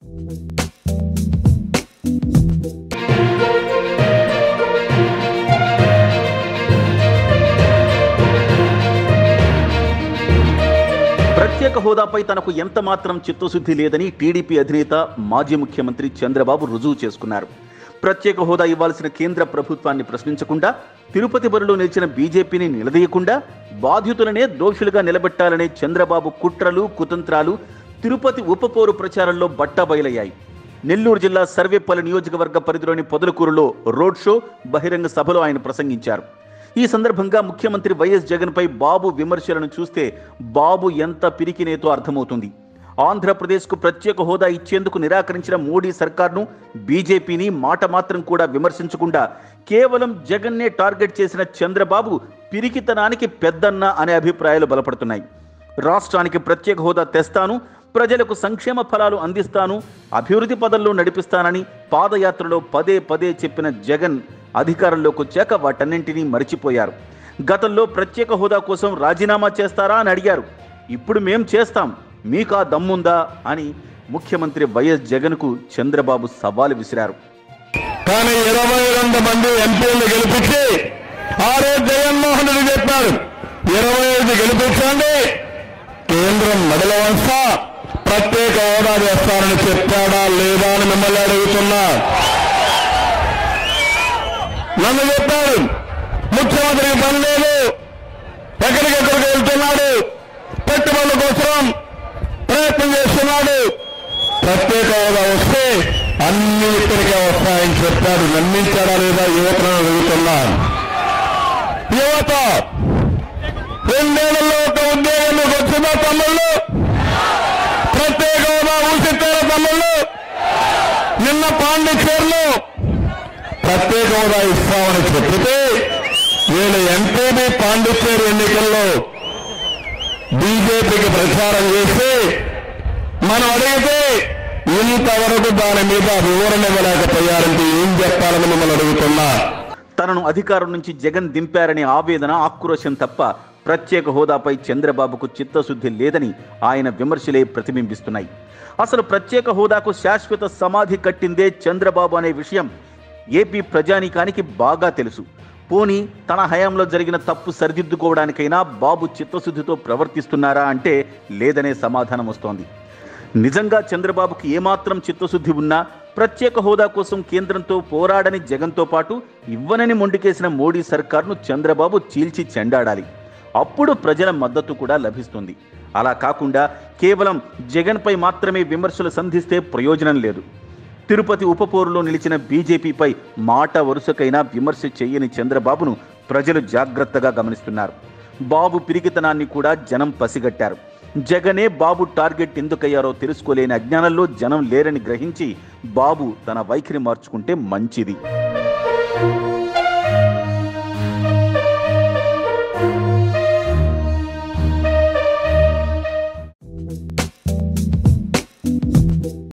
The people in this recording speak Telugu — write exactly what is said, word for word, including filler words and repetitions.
ప్రత్యేక హోదాపై తనకు ఎంత మాత్రం చిత్తశుద్ధి లేదని టీడీపీ అధినేత మాజీ ముఖ్యమంత్రి చంద్రబాబు రుజువు చేసుకున్నారు. ప్రత్యేక హోదా ఇవ్వాల్సిన కేంద్ర ప్రభుత్వాన్ని ప్రశ్నించకుండా, తిరుపతి బరిలో నిలిచిన బీజేపీని నిలదీయకుండా, బాధితులనే దోషులుగా నిలబెట్టాలనే చంద్రబాబు కుట్రలు, కుతంత్రాలు తిరుపతి ఉపపోరు ప్రచారంలో బట్టబయలయ్యాయి. నెల్లూరు జిల్లా సర్వేపల్లి నియోజకవర్గ పరిధిలోని పొదలకూరులో రోడ్ షో, బహిరంగ సభలో ఆయన ప్రసంగించారు. ఈ సందర్భంగా ముఖ్యమంత్రి వైఎస్ జగన్పై బాబు విమర్శలను చూస్తే బాబు ఎంత పిరికినేతో అర్థమవుతుంది. ఆంధ్రప్రదేశ్కు ప్రత్యేక హోదా ఇచ్చేందుకు నిరాకరించిన మోడీ సర్కార్ను, బీజేపీని మాట మాత్రం కూడా విమర్శించకుండా కేవలం జగన్నే టార్గెట్ చేసిన చంద్రబాబు పిరికితనానికి పెద్దన్న అనే అభిప్రాయాలు బలపడుతున్నాయి. రాష్ట్రానికి ప్రత్యేక హోదా తెస్తాను, ప్రజలకు సంక్షేమ ఫలాలు అందిస్తాను, అభివృద్ధి పదంలో నడిపిస్తానని పాదయాత్రలో పదే పదే చెప్పిన జగన్ అధికారంలోకి వచ్చాక వాటన్నింటినీ మరిచిపోయారు. గతంలో ప్రత్యేక హోదా కోసం రాజీనామా చేస్తారా అని అడిగారు. ఇప్పుడు మేం చేస్తాం, మీకు ఆ దమ్ముందా అని ముఖ్యమంత్రి వైఎస్ జగన్కు చంద్రబాబు సవాలు విసిరారు. కానీ ఇరవై రెండు మంది ఎంపీలు గెలిపించి ఆ రోజు జగన్మోహన్ రెడ్డి చెప్పారు, ఇరవై ఐదు గెలిపించండి, కేంద్రం మెడల వంశ ప్రత్యేక హోదా చేస్తారని చెప్పాడా లేదా అని మిమ్మల్ని అడుగుతున్నా. నన్ను చెప్పారు, ముఖ్యమంత్రికి పని లేదు, ఎక్కడికెక్కడికి వెళ్తున్నాడు, పెట్టుబడుల కోసం ప్రయత్నం చేస్తున్నాడు, ప్రత్యేక హోదా వస్తే అన్ని ఇక్కడికే వస్తాయని చెప్పాడు. నమ్మించాడా లేదా యువతను అడుగుతున్నా. యువత రెండేళ్లలో ఒక ఉద్యోగం మీకు వచ్చిందా తమ్ముళ్ళు? ప్రత్యేక హోదా ఊసిస్తారా తమ్ముళ్ళు? నిన్న పాండిచేరిలో ప్రత్యేక హోదా ఇస్తామని చెప్పితే వీళ్ళు ఎంపీబీ పాండిచేరి ఎన్నికల్లో బీజేపీకి ప్రచారం చేసి మనం అడిగితే ఇంతవరకు దాని మీద వివరణ ఇవ్వలేకపోయారంటే ఏం చెప్పాలని మిమ్మల్ని అడుగుతున్నా. తనను అధికారం నుంచి జగన్ దింపారనే ఆవేదన, ఆక్రోశం తప్ప ప్రత్యేక హోదాపై చంద్రబాబుకు చిత్తశుద్ధి లేదని ఆయన విమర్శలే ప్రతిబింబిస్తున్నాయి. అసలు ప్రత్యేక హోదాకు శాశ్వత సమాధి కట్టిందే చంద్రబాబు అనే విషయం ఏపీ ప్రజానీకానికి బాగా తెలుసు. పోనీ తన హయాంలో జరిగిన తప్పు సరిదిద్దుకోవడానికైనా బాబు చిత్తశుద్ధితో ప్రవర్తిస్తున్నారా అంటే లేదనే సమాధానం వస్తోంది. నిజంగా చంద్రబాబుకి ఏమాత్రం చిత్తశుద్ధి ఉన్నా ప్రత్యేక హోదా కోసం కేంద్రంతో పోరాడని జగన్తో పాటు ఇవ్వనని మొండికేసిన మోడీ సర్కార్ను చంద్రబాబు చీల్చి చెండాడాలి. అప్పుడు ప్రజల మద్దతు కూడా లభిస్తుంది. అలా కాకుండా కేవలం జగన్పై మాత్రమే విమర్శలు సంధిస్తే ప్రయోజనం లేదు. తిరుపతి ఉపపోరులో నిలిచిన బీజేపీపై మాట వరుసకైనా విమర్శ చేయని చంద్రబాబును ప్రజలు జాగ్రత్తగా గమనిస్తున్నారు. బాబు పిరికితనాన్ని కూడా జనం పసిగట్టారు. జగనే బాబు టార్గెట్ ఎందుకయ్యారో తెలుసుకోలేని అజ్ఞానంలో జనం లేరని గ్రహించి బాబు తన వైఖరి మార్చుకుంటే మంచిది.